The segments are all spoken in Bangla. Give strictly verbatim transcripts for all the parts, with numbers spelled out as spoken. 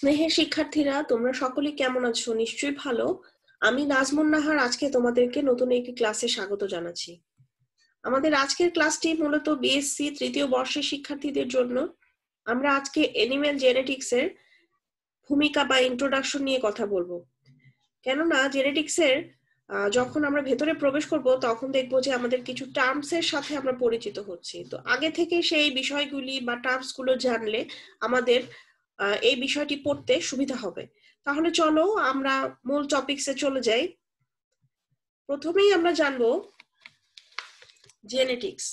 স্নেহের শিক্ষার্থীরা, তোমরা সকলে কেমন আছো? নিশ্চয়ই ভালো। আমি নাজমুন নাহার আজকে তোমাদেরকে নতুন একটি ক্লাসে স্বাগত জানাচ্ছি। আমাদের আজকের ক্লাসটি মূলত বিএসসি তৃতীয় বর্ষের শিক্ষার্থীদের জন্য। আমরা আজকে অ্যানিমেল জেনেটিক্স এর ভূমিকা বা ইন্ট্রোডাকশন নিয়ে কথা বলবো। কেননা জেনেটিক্স এর যখন আমরা ভেতরে প্রবেশ করব তখন দেখবো যে আমাদের কিছু টার্মস এর সাথে আমরা পরিচিত হচ্ছি। তো আগে থেকে সেই বিষয়গুলি বা টার্মস গুলো জানলে আমাদের এই বিষয়টি পড়তে সুবিধা হবে। তাহলে চলো আমরা মূল টপিকসে চলে যাই। প্রথমেই আমরা জানবো জেনেটিক্স।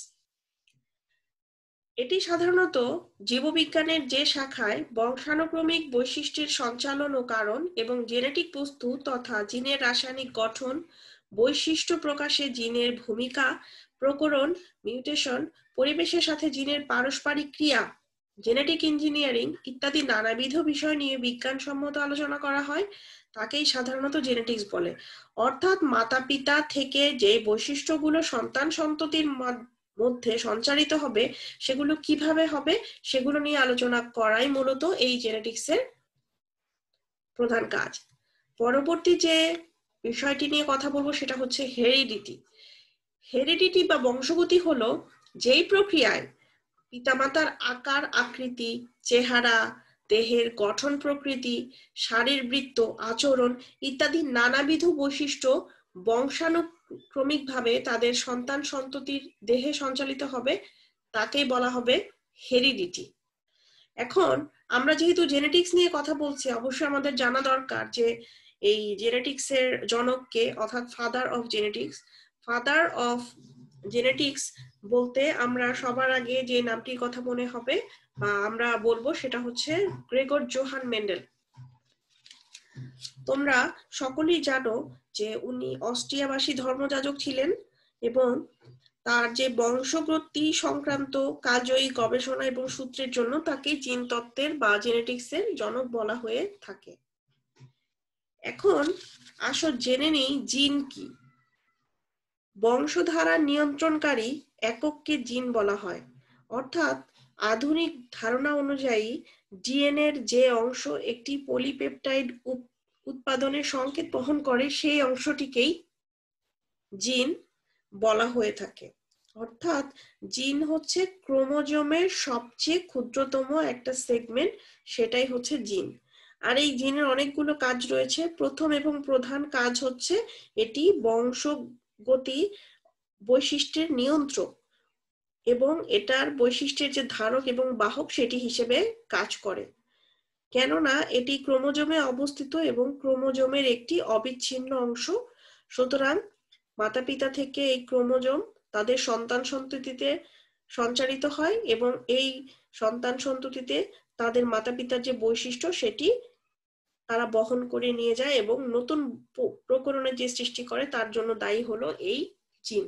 এটি সাধারণত জীববিজ্ঞানের যে শাখায় বংশানুক্রমিক বৈশিষ্ট্যের সঞ্চালন ও কারণ এবং জেনেটিক বস্তু তথা জিনের রাসায়নিক গঠন, বৈশিষ্ট্য প্রকাশে জিনের ভূমিকা, প্রকরণ, মিউটেশন, পরিবেশের সাথে জিনের পারস্পরিক ক্রিয়া, জেনেটিক ইঞ্জিনিয়ারিং ইত্যাদি নানাবিধ বিষয় নিয়ে বিজ্ঞানসম্মত আলোচনা করা হয়, তাকেই সাধারণত জেনেটিক্স বলে। অর্থাৎ মাতা পিতা থেকে যে বৈশিষ্ট্যগুলো সন্তান সন্ততির মধ্যে সঞ্চারিত হবে সেগুলো কিভাবে হবে সেগুলো নিয়ে আলোচনা করাই মূলত এই জেনেটিক্সের প্রধান কাজ। পরবর্তী যে বিষয়টি নিয়ে কথা বলবো সেটা হচ্ছে হেরিডিটি। হেরিডিটি বা বংশগতি হলো যেই প্রক্রিয়ায় পিতামাতার আকার আকৃতি, চেহারা, দেহের গঠন প্রকৃতি, শারীরবৃত্ত, আচরণ ইত্যাদি নানাবিধ বৈশিষ্ট্য বংশানুক্রমিকভাবে তাদের সন্তান সন্ততির দেহে সঞ্চালিত হবে, তাকেই বলা হবে হেরিডিটি। এখন আমরা যেহেতু জেনেটিক্স নিয়ে কথা বলছি, অবশ্যই আমাদের জানা দরকার যে এই জেনেটিক্স এর জনককে, অর্থাৎ father of genetics. Father of genetics বলতে আমরা সবার আগে যে নামটির কথা মনে হবে বা আমরা বলবো সেটা হচ্ছে গ্রেগর জোহান মেন্ডেল। তোমরা সকলেই জানো যে উনি অস্ট্রিয়াবাসী ধর্মযাজক ছিলেন এবং তার যে বংশগতি সংক্রান্ত কাজই গবেষণা এবং সূত্রের জন্য তাকে জিন তত্ত্বের বা জেনেটিক্সের জনক বলা হয়ে থাকে। এখন আসো জেনে নেই জিন কি। বংশধারা নিয়ন্ত্রণকারী একককে জিন বলা হয়। অর্থাৎ আধুনিক ধারণা অনুযায়ী ডিএনএর যে অংশ একটি পলিপেপটাইড উৎপাদনের সংকেত বহন করে সেই অংশটিকেই জিন বলা হয়ে থাকে। অর্থাৎ জিন হচ্ছে ক্রোমোজোমের সবচেয়ে ক্ষুদ্রতম একটা সেগমেন্ট, সেটাই হচ্ছে জিন। আর এই জিনের অনেকগুলো কাজ রয়েছে। প্রথম এবং প্রধান কাজ হচ্ছে এটি বংশগতি বৈশিষ্ট্যের নিয়ন্ত্রক এবং এটার বৈশিষ্ট্যের যে ধারক এবং বাহক সেটি হিসেবে কাজ করে, কেননা এটি ক্রোমোজোমে অবস্থিত এবং ক্রোমোজোমের একটি অবিচ্ছিন্ন অংশ। সুতরাং মাতা পিতা থেকে এই ক্রোমোজোম তাদের সন্তান সন্ততিতে সঞ্চারিত হয় এবং এই সন্তান সন্ততিতে তাদের মাতা পিতার যে বৈশিষ্ট্য সেটি তারা বহন করে নিয়ে যায় এবং নতুন প্রকরণের যে সৃষ্টি করে তার জন্য দায়ী হলো এই জিন।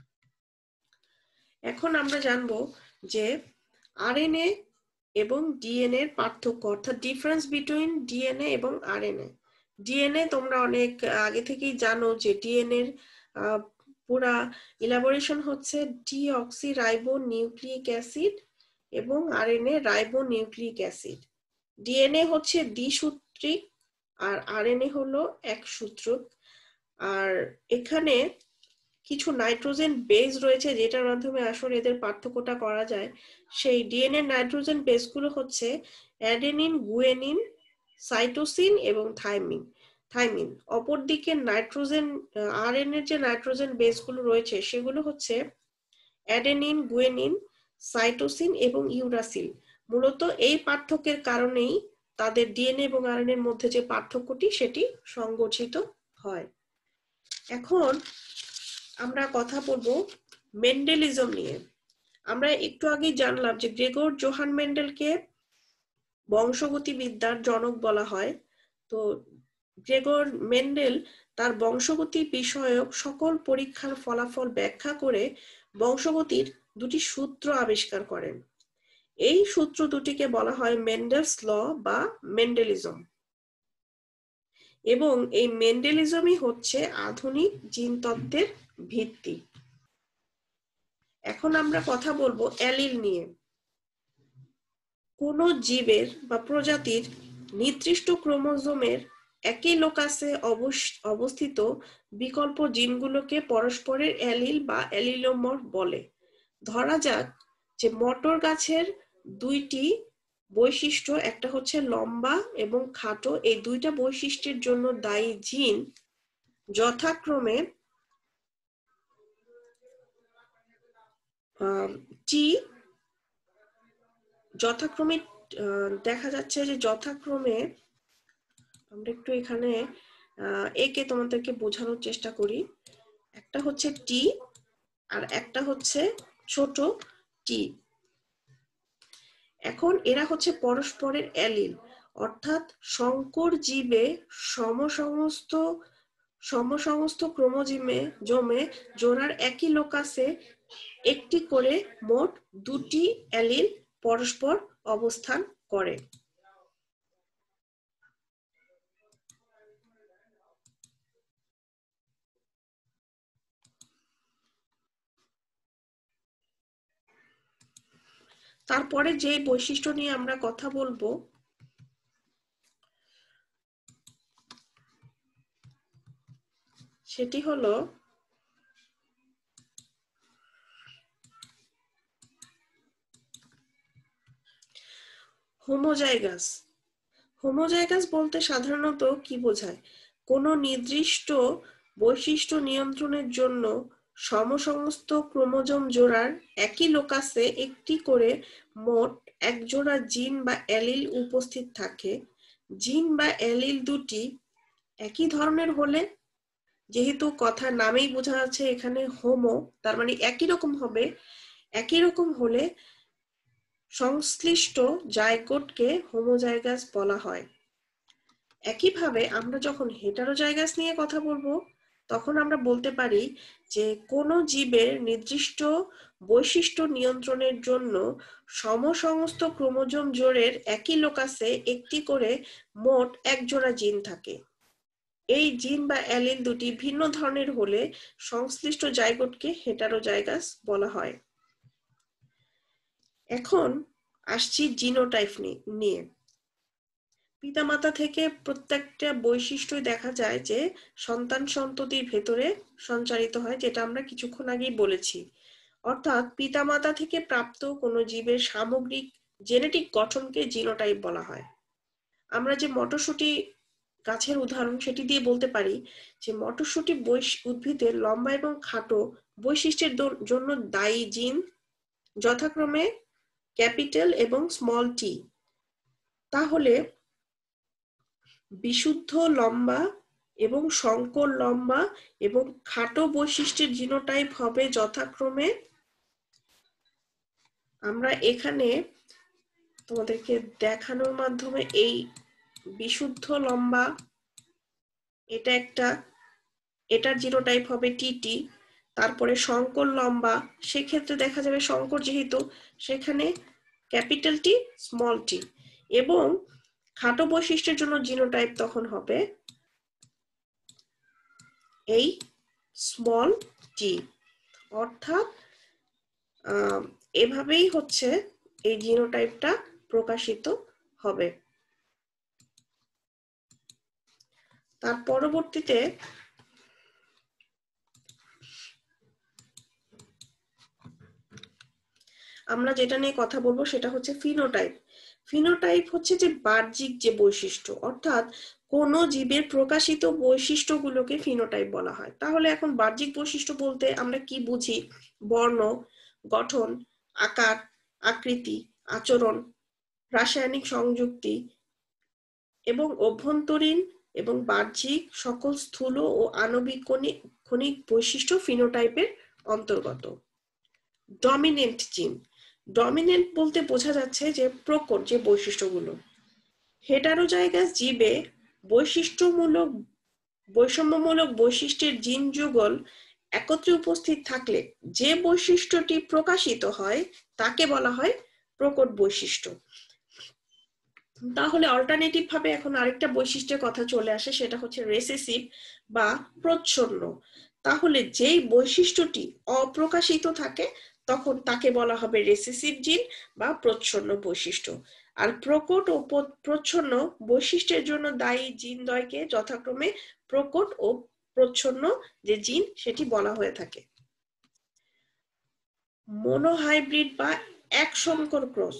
এখন আমরা জানবো যে আরএনএ এবং ডিএনএ এর পার্থক্য, অর্থাৎ ডিফারেন্স বিটুইন ডিএনএ এবং আরএনএ। ডিএনএ তোমরা অনেক আগে থেকেই জানো যে ডিএনএ এর পুরা ইলাবোরেশন হচ্ছে ডিঅক্সি রাইবো নিউক্লিক অ্যাসিড এবং RNA ribo nucleic acid. DNA হচ্ছে দ্বিসূত্রিক আর আরএনএ হলো একসূত্রক। আর এখানে কিছু নাইট্রোজেন বেস রয়েছে যেটার মাধ্যমে আসলে এদের পার্থক্যটা করা যায়। সেই ডিএনএ নাইট্রোজেন বেসগুলো হচ্ছে অ্যাডেনিন, গুয়েনিন, সাইটোসিন এবং থাইমিন থাইমিন অপরদিকে নাইট্রোজেন আরএনএর যে নাইট্রোজেন বেসগুলো রয়েছে সেগুলো হচ্ছে অ্যাডেনিন, গুয়েনিন, সাইটোসিন এবং ইউরাসিল। মূলত এই পার্থক্যের কারণেই তাদের ডিএনএ এবং আরএনএ এর মধ্যে যে পার্থক্যটি সেটি সংগঠিত হয়। এখন আমরা কথা বলবো মেন্ডেলিজম নিয়ে। আমরা একটু আগেই জানলাম যে গ্রেগর জোহান মেন্ডেলকে বংশগতিবিদ্যার জনক বলা হয়। তো গ্রেগর মেন্ডেল তার বংশগতি বিষয়ক সকল পরীক্ষার ফলাফল ব্যাখ্যা করে বংশগতির দুটি সূত্র আবিষ্কার করেন। এই সূত্র দুটিকে বলা হয় মেন্ডেলস ল বা মেন্ডেলিজম এবং এই মেন্ডেলিজমই হচ্ছে আধুনিক জিনতত্ত্বের ভিত্তি। এখন আমরা কথা বলবো অ্যালিল নিয়ে। কোন জীবের বা প্রজাতির নির্দিষ্ট ক্রোমোজোমের একই লোকাসে অবস্থিত বিকল্প জিনগুলোকে পরস্পরের অ্যালিল বা অ্যালিলোমর্ফ বলে। ধরা যাক যে মটর গাছের দুইটি বৈশিষ্ট্য, একটা হচ্ছে লম্বা এবং খাটো, এই দুইটা বৈশিষ্ট্যের জন্য দায়ী জিন যথাক্রমে টি যথাক্রমে দেখা যাচ্ছে যে যথাক্রমে আমরা একটু এখানে একে তোমাদেরকে বোঝানোর চেষ্টা করি। একটা হচ্ছে টি আর একটা হচ্ছে ছোট টি। এখন এরা হচ্ছে পরস্পরের অ্যালিল, অর্থাৎ সংকর জীবে সমসমস্ত সমসমস্ত ক্রোমোজোমে জমে জোড়ার একই লোকাসে একটি করে মোট দুটি অ্যালিল পরস্পর অবস্থান করে। তারপরে যে বৈশিষ্ট্য নিয়ে আমরা কথা বলবো সেটি হলো হোমোজাইগাস। হোমোজাইগাস বলতে সাধারণত কি বোঝায়? কোনো নির্দিষ্ট বৈশিষ্ট্য নিয়ন্ত্রণের জন্য সমসমস্ত ক্রোমোজোম জোড়ার একই লোকাসে একটি করে মোট এক জোড়া জিন বা অ্যালিল উপস্থিত থাকে। জিন বা অ্যালিল দুটি একই ধরনের হলে, যেহেতু কথার নামেই বোঝা যাচ্ছে এখানে হোমো, তার মানে একই রকম হবে, একই রকম হলে সংশ্লিষ্ট জাইগোটকে হোমোজাইগাস বলা হয়। একইভাবে আমরা যখন হেটারোজাইগাস নিয়ে কথা বলবো তখন আমরা বলতে পারি যে কোনো জীবের নির্দিষ্ট বৈশিষ্ট্য নিয়ন্ত্রণের জন্য সমসমস্ত ক্রোমোজোম জোড়ের একই লোকাসে একটি করে মোট এক জোড়া জিন থাকে। এই জিন বা অ্যালিল দুটি ভিন্ন ধরনের হলে সংশ্লিষ্ট জাইগোটকে হেটারোজাইগাস বলা হয়। এখন আসছি জিনোটাইপ নিয়ে। পিতামাতা থেকে প্রত্যেকটা বৈশিষ্ট্যই দেখা যায় যে সন্তান সন্ততির ভেতরে সঞ্চারিত হয়, যেটা আমরা কিছুক্ষণ আগেই বলেছি। অর্থাৎ পিতামাতা থেকে প্রাপ্ত কোনো জীবের সামগ্রিক জেনেটিক গঠনকে জিনোটাইপ বলা হয়। আমরা যে মটরশুঁটি গাছের উদাহরণ সেটি দিয়ে বলতে পারি যে মটরশুঁটি উদ্ভিদের লম্বা এবং খাটো বৈশিষ্ট্যের জন্য দায়ী জিন যথাক্রমে ক্যাপিটাল এবং স্মল টি। তাহলে বিশুদ্ধ লম্বা এবং সংকর লম্বা এবং খাটো বৈশিষ্ট্যের জিনোটাইপ হবে যথাক্রমে, আমরা এখানে তোমাদেরকে দেখানোর মাধ্যমে এই বিশুদ্ধ লম্বা এটা একটা, এটার জিনোটাইপ হবে টিটি। তারপরে সংকর লম্বা, সেক্ষেত্রে দেখা যাবে সংকর যেহেতু সেখানে ক্যাপিটাল টি স্মল টি, এবং খাটো বৈশিষ্ট্যের জন্য জিনোটাইপ তখন হবে এই স্মল টি। অর্থাৎ এভাবেই হচ্ছে এই জিনোটাইপটা প্রকাশিত হবে। তার পরবর্তীতে আমরা যেটা নিয়ে কথা বলবো সেটা হচ্ছে ফিনোটাইপ। ফিনোটাইপ হচ্ছে যে বাহ্যিক যে বৈশিষ্ট্য, অর্থাৎ কোন জীবের প্রকাশিত বৈশিষ্ট্যগুলোকে ফিনোটাইপ বলা হয়। তাহলে এখন বাহ্যিক বৈশিষ্ট্য বলতে আমরা কি বুঝি? বর্ণ, গঠন, আকার, আকৃতি, আচরণ, রাসায়নিক সংযুক্তি এবং অভ্যন্তরীণ এবং বাহ্যিক সকল স্থূল ও আণবিক কণিক বৈশিষ্ট্য ফিনোটাইপের অন্তর্গত। ডমিনেন্ট জিন, ডমিনেন্ট বলতে বোঝা যাচ্ছে যে প্রকট যে বৈশিষ্ট্যগুলো। হেটারোজাইগাস জীবে বৈশিষ্ট্যমূলক বৈষম্যমূলক বৈশিষ্ট্যের জিন যুগল একত্রে উপস্থিত থাকলে যে বৈশিষ্ট্যটি প্রকাশিত হয় তাকে বলা হয় প্রকট বৈশিষ্ট্য। তাহলে অল্টারনেটিভ ভাবে এখন আরেকটা বৈশিষ্ট্যের কথা চলে আসে, সেটা হচ্ছে রেসেসিভ বা প্রচ্ছন্ন। তাহলে যেই বৈশিষ্ট্যটি অপ্রকাশিত থাকে তখন তাকে বলা হবে রেসেসিভ জিন বা প্রচ্ছন্ন বৈশিষ্ট্য। আর প্রকট ও প্রচ্ছন্ন বৈশিষ্ট্যের জন্য দায়ী জিনদ্বয়কে যথাক্রমে প্রকট ও প্রচ্ছন্ন যে জিন সেটি বলা হয়ে থাকে। মনোহাইব্রিড বা এক সংকর ক্রস,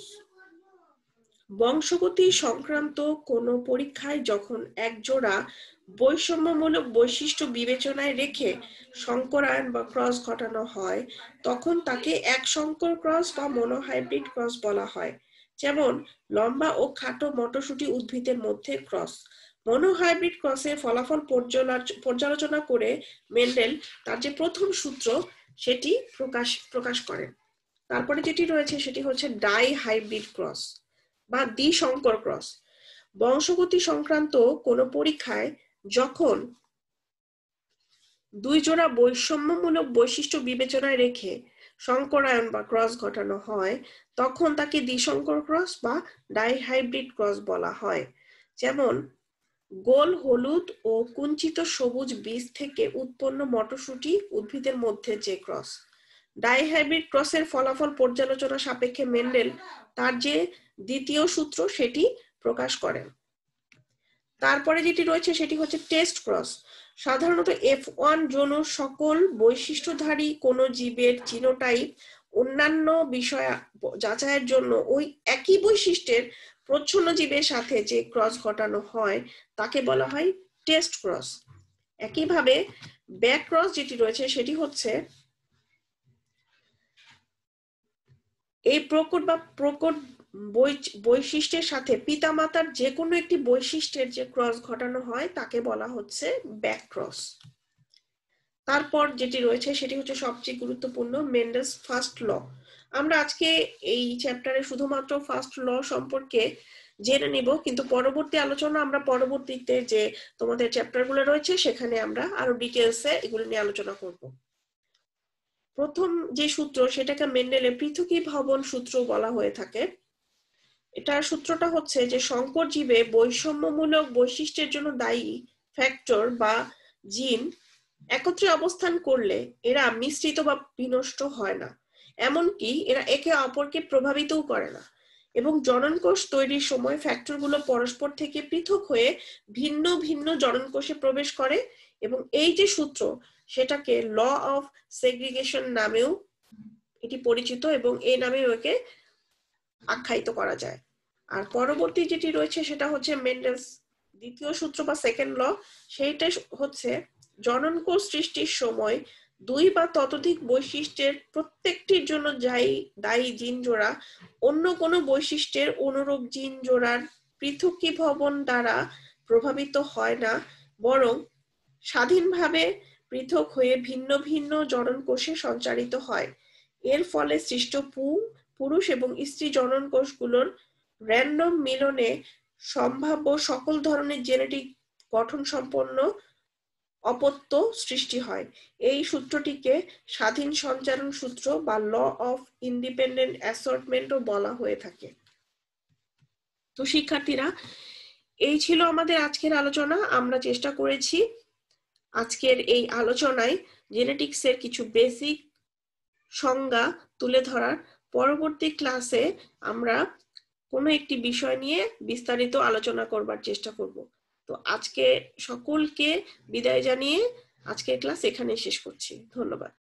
বংশগতি সংক্রান্ত কোন পরীক্ষায় যখন এক জোড়া বৈষম্যমূলক বৈশিষ্ট্য বিবেচনায় রেখে সংকরায়ন বা ক্রস ঘটানো হয় তখন তাকে এক সংকর ক্রস বা মনোহাইব্রিড ক্রস বলা হয়। যেমন লম্বা ও খাটো মটরশুঁটি উদ্ভিদের মধ্যে ক্রস। মনোহাইব্রিড ক্রসের ফলাফল পর্যালোচনা করে মেন্ডেল তার যে প্রথম সূত্র সেটি প্রকাশ প্রকাশ করেন। তারপরে যেটি রয়েছে সেটি হচ্ছে ডাই হাইব্রিড ক্রস বা দ্বিসংকর ক্রস। বংশগতি সংক্রান্ত কোন পরীক্ষায় যখন দুই জোড়া বৈষম্যমূলক বৈশিষ্ট্য বিবেচনায় রেখে সংকরায়ন বা ক্রস ঘটানো হয় তখন তাকে দ্বিসংকর ক্রস বা ডাইহাইব্রিড ক্রস বলা হয়। যেমন গোল হলুদ ও কুঞ্চিত সবুজ বীজ থেকে উৎপন্ন মটরশুঁটি উদ্ভিদের মধ্যে যে ক্রস। ডাইহাইব্রিড ক্রসের ফলাফল পর্যালোচনা সাপেক্ষে মেন্ডেল তার যে দ্বিতীয় সূত্র সেটি প্রকাশ করেন। তারপরে যেটি রয়েছে সেটি হচ্ছে টেস্ট ক্রস। সাধারণত এফ ওয়ান যৌন সকল বৈশিষ্ট্যধারী কোন জীবের জিনোটাইপ অন্যান্য বিষয় যাচাইয়ের জন্য ওই একই বৈশিষ্ট্যের প্রচ্ছন্ন জীবের সাথে যে ক্রস ঘটানো হয় তাকে বলা হয় টেস্ট ক্রস। একইভাবে ব্যাক ক্রস যেটি রয়েছে সেটি হচ্ছে এই প্রকট বা প্রকট বৈশিষ্ট্যের সাথে পিতামাতার যে কোনো একটি বৈশিষ্ট্যের যে ক্রস ঘটানো হয় তাকে বলা হচ্ছে ব্যাক ক্রস। তারপর যেটি রয়েছে সেটি হচ্ছে সবচেয়ে গুরুত্বপূর্ণ মেন্ডেলস ফার্স্ট ল। আমরা আজকে এই চ্যাপ্টারে শুধুমাত্র ফার্স্ট ল সম্পর্কে জেনে নিব, কিন্তু পরবর্তী আলোচনা আমরা পরবর্তীতে যে তোমাদের চ্যাপ্টারগুলো রয়েছে সেখানে আমরা আরো ডিটেলসে এগুলো নিয়ে আলোচনা করব। প্রথম যে সূত্র সেটাকে মেন্ডেলের পৃথকীভবন সূত্র বলা হয়ে থাকে। এটার সূত্রটা হচ্ছে যে সংকর জীবে বৈষম্যমূলক বৈশিষ্ট্যের জন্য দায়ী ফ্যাক্টর বা জিন একত্রে অবস্থান করলে এরা মিশ্রিত বা বিনষ্ট হয় না, এমনকি এরা একে অপরকে প্রভাবিতও করে না, এবং জননকোষ তৈরির সময় ফ্যাক্টরগুলো পরস্পর থেকে পৃথক হয়ে ভিন্ন ভিন্ন জননকোষে প্রবেশ করে, এবং এই যে সূত্র সেটাকে ল অফ সেগ্রিগেশন নামেও এটি পরিচিত এবং এই নামে একে আখ্যায়িত করা যায়। আর পরবর্তী যেটি রয়েছে সেটা হচ্ছে মেন্ডেলস দ্বিতীয় সূত্র বা সেকেন্ড ল। সেইটা হচ্ছে জননকোষ সৃষ্টির সময় দুই বা ততোধিক বৈশিষ্ট্যের প্রত্যেকটির জন্য যাই দায়ী জিন জোড়া অন্য কোনো বৈশিষ্ট্যের অনুরূপ জিন জোড়ার পৃথকীভবন দ্বারা প্রভাবিত হয় না, বরং স্বাধীনভাবে পৃথক হয়ে ভিন্ন ভিন্ন জননকোষে সঞ্চারিত হয়। এর ফলে সৃষ্ট পুরুষ এবং স্ত্রী জননকোষগুলোর র্যান্ডম মিলনে সম্ভাব্য সকল ধরনের জেনেটিক গঠন সম্পন্ন অপত্য সৃষ্টি হয়। এই সূত্রটিকে স্বাধীন সঞ্চারণ সূত্র বা ল অফ ইন্ডিপেন্ডেন্ট অ্যাসর্টমেন্টও বলা হয়ে থাকে। তো শিক্ষার্থীরা, এই ছিল আমাদের আজকের আলোচনা। আমরা চেষ্টা করেছি আজকের এই আলোচনায় জেনেটিক্সের কিছু বেসিক সংজ্ঞা তুলে ধরার। পরবর্তী ক্লাসে আমরা কোনো একটি বিষয় নিয়ে বিস্তারিত আলোচনা করবার চেষ্টা করব। তো আজকে সকলকে বিদায় জানিয়ে আজকের ক্লাস এখানে শেষ করছি। ধন্যবাদ।